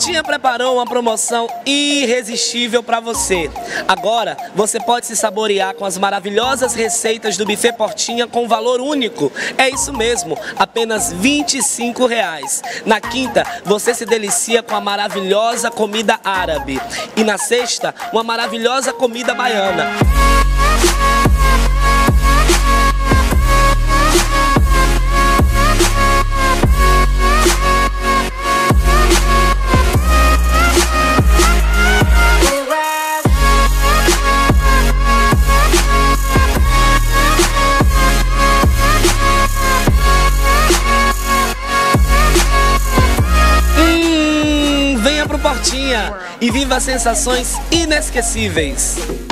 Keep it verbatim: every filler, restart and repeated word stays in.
Portinha preparou uma promoção irresistível para você. Agora você pode se saborear com as maravilhosas receitas do Buffet Portinha com valor único. É isso mesmo, apenas vinte e cinco reais. Na quinta, você se delicia com a maravilhosa comida árabe. E na sexta, uma maravilhosa comida baiana. Hum, venha pro Portinha e viva sensações inesquecíveis.